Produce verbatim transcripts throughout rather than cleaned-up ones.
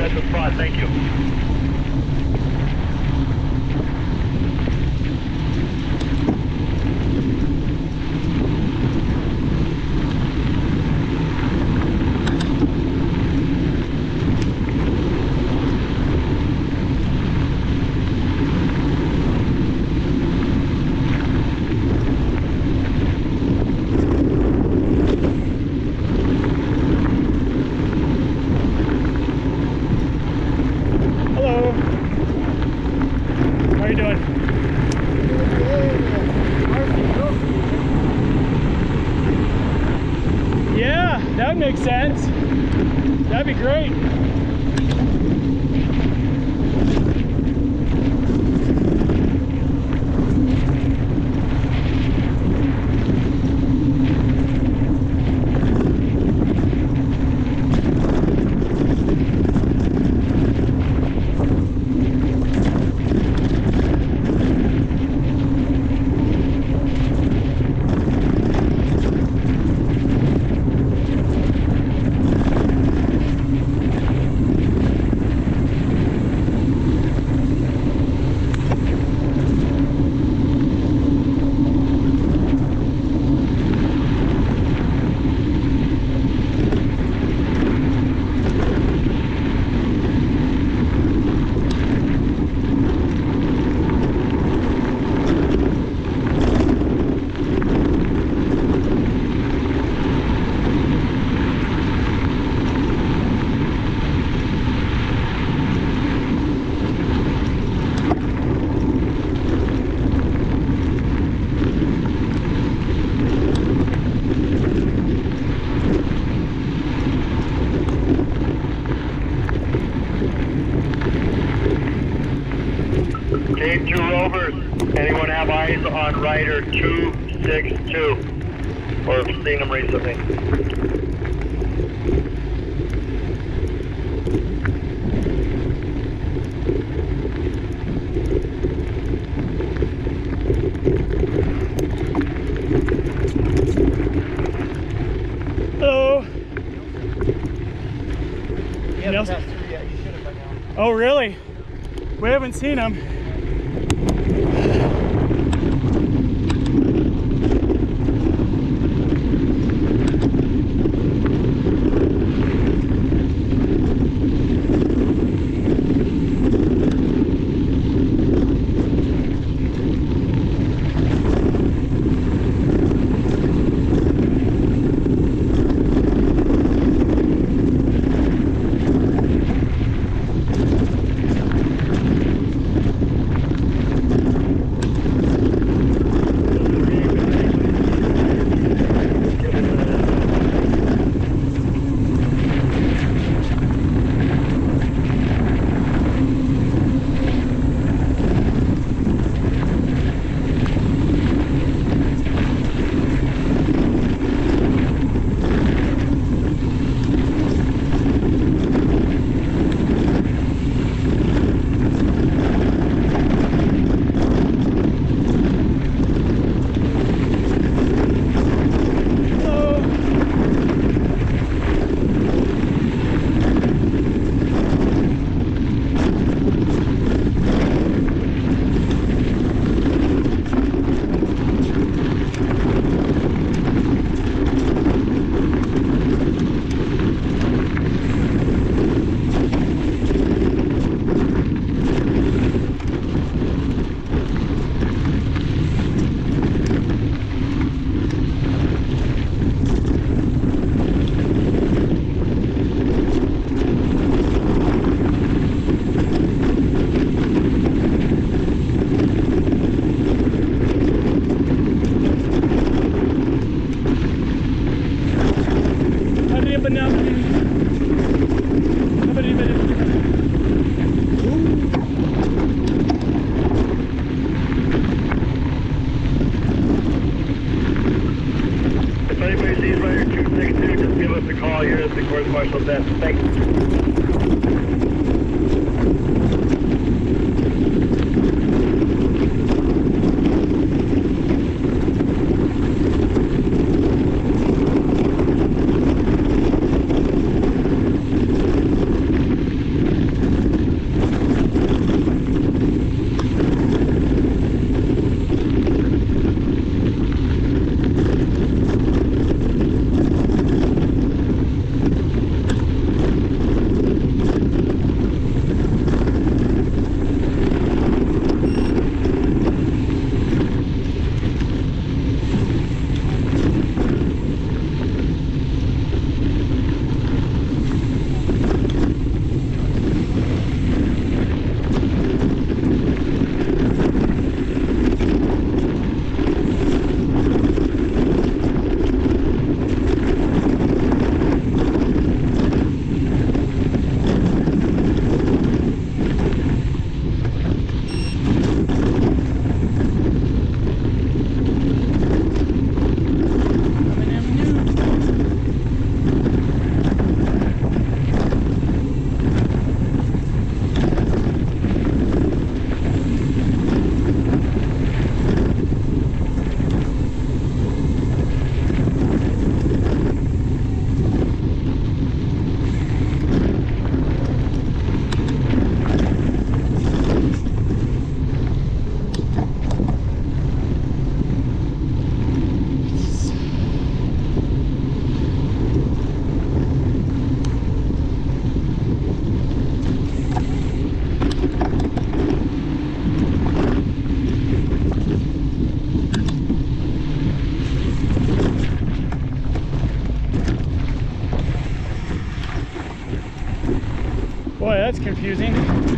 at the spot. Thank you. That makes sense. That'd be great. Cave two Rovers, anyone have eyes on rider two six two? Or seen them recently? Hello. Yeah, that's three, yeah, you should have by now. Oh, really? We haven't seen him. Marshal Death. Thank you. that's confusing.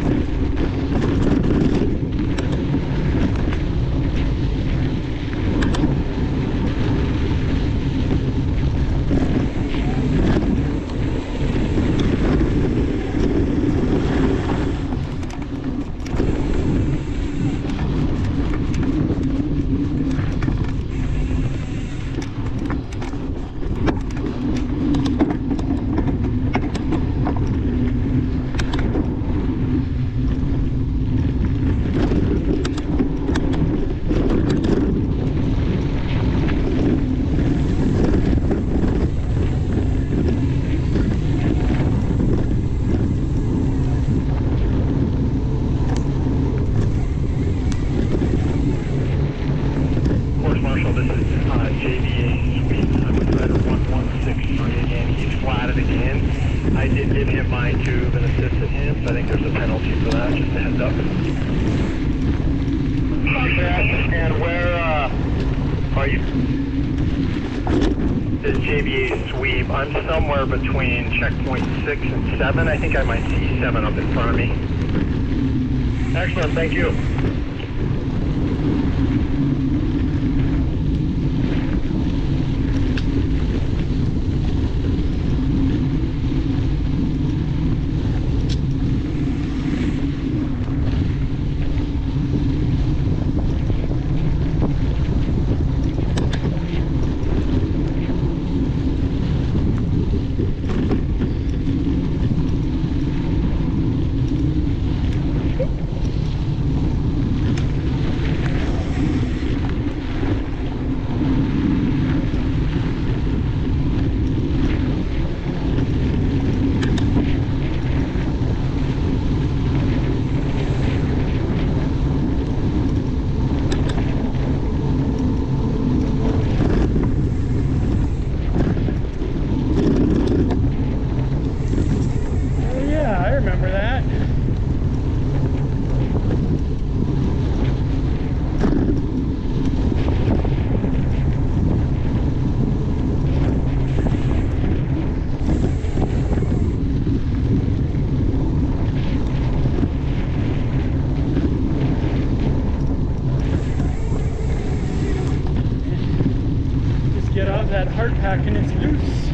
And where uh, are you? This J B A sweep. I'm somewhere between checkpoint six and seven. I think I might see seven up in front of me. Excellent, thank you. That hard pack and it's loose.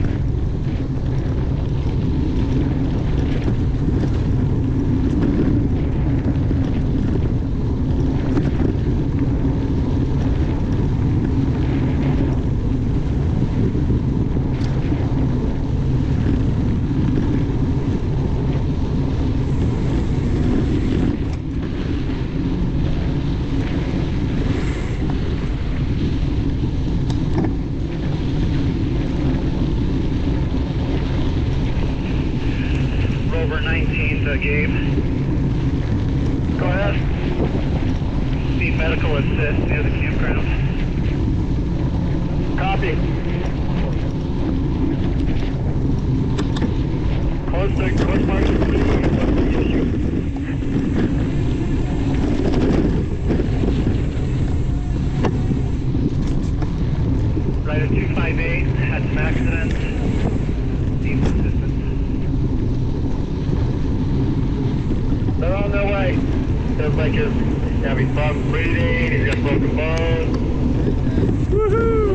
nineteen to Gabe. Go ahead. Need medical assist near the campground. Copy. Close to course marker, please. What's the issue? Right at two five eight, had some accidents. Needs assistance. They're on their way. Feels like he's having problems breathing, he's got broken bones. Woohoo!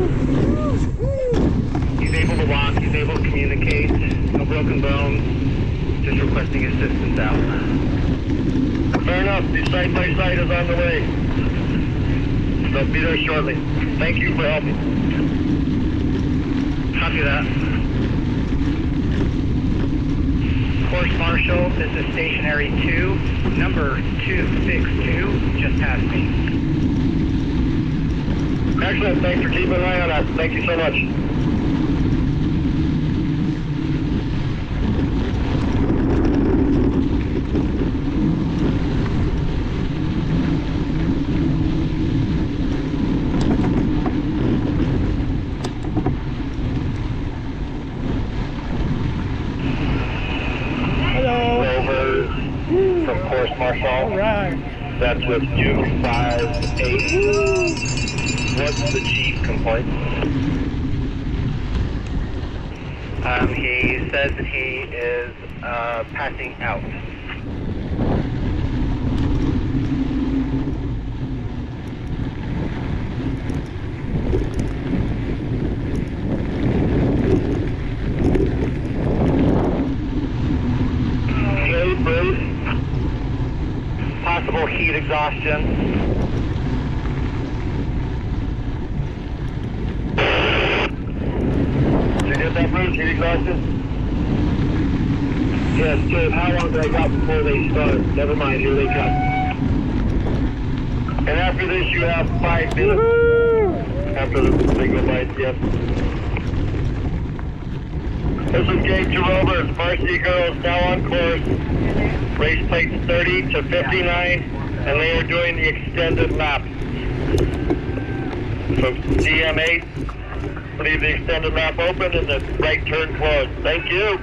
He's able to walk, he's able to communicate, no broken bones, just requesting assistance out. Fair enough, the side by side is on the way. They'll be there shortly. Thank you for helping. Copy that. Course Marshal, this is stationary two, number two six two, just past me. Excellent, thanks for keeping an eye on us. Thank you so much. From Course Marshal. All right. That's with two five eight. What's the chief complaint? Um, he says that he is uh, passing out. Okay, Bruce. Possible heat exhaustion. Did you get that, Bruce? Heat exhaustion? Yes, Dave, how long do I got before they start? Never mind, here they come. And after this, you have five minutes. After the, they go by, yes. This is Gage Rovers, Varsity Girls now on course. Race plates thirty to fifty-nine, and they are doing the extended lap. So D M eight, leave the extended lap open and the right turn closed. Thank you.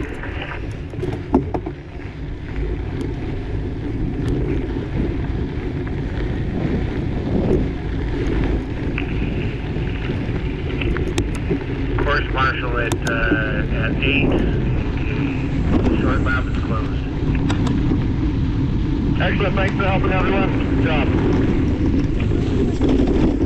Course marshal at uh, at eight. Short lap is closed. Excellent. Thanks for helping everyone. Good job.